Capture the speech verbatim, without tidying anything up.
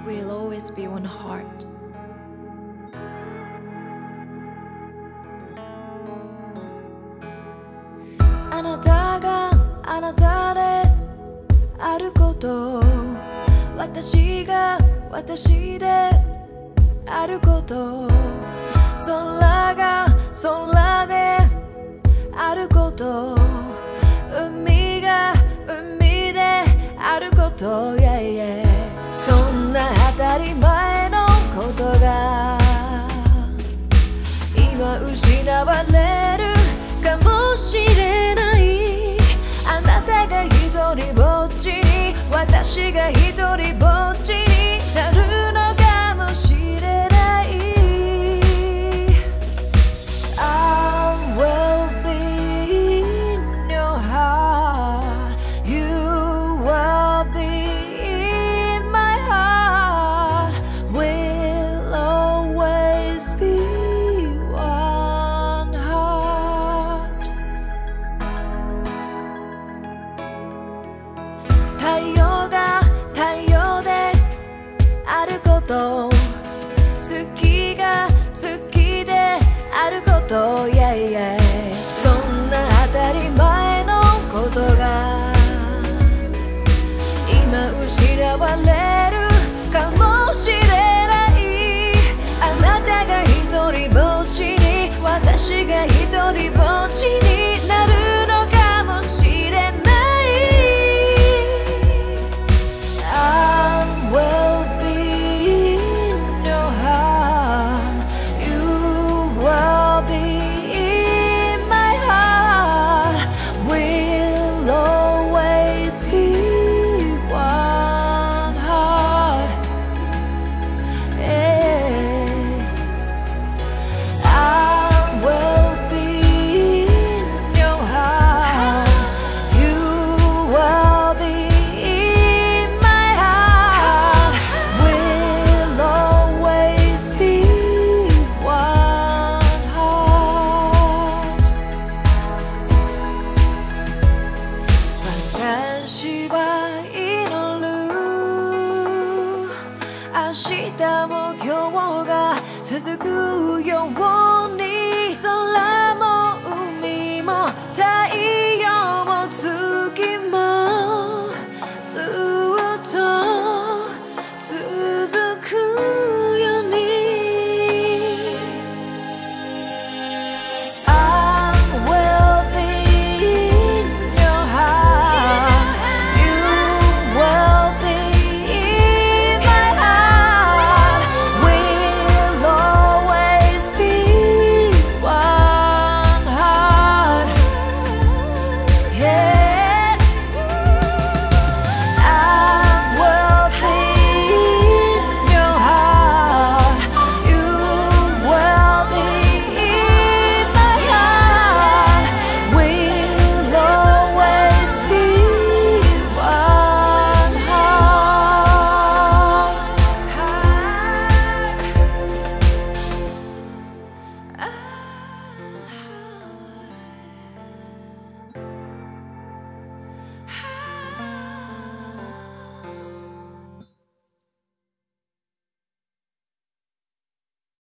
We'll always be one heart. あなたがあなたであること、私が私であること、空が空であること、海が海であること、yeah, yeah. そんな当たり前のことが今失われるかもしれない。あなたが一人ぼっちに、私が一人ぼっちになるのかもしれない。 I will be in your heart, you will be in my heart, we'll always be one heart. 太陽が太陽であること、月が月であること、yeah, yeah. そんな当たり前のことが今失われるかもしれない。あなたが一人ぼっちに、私が一人ぼっちになるのかもしれない。I will be in your heart, you will be in my heart, we'll always be one heart, yeah. I will be in your heart, you will be in my heart, we'll always be one heart. 私は祈る、明日も今日が続くよう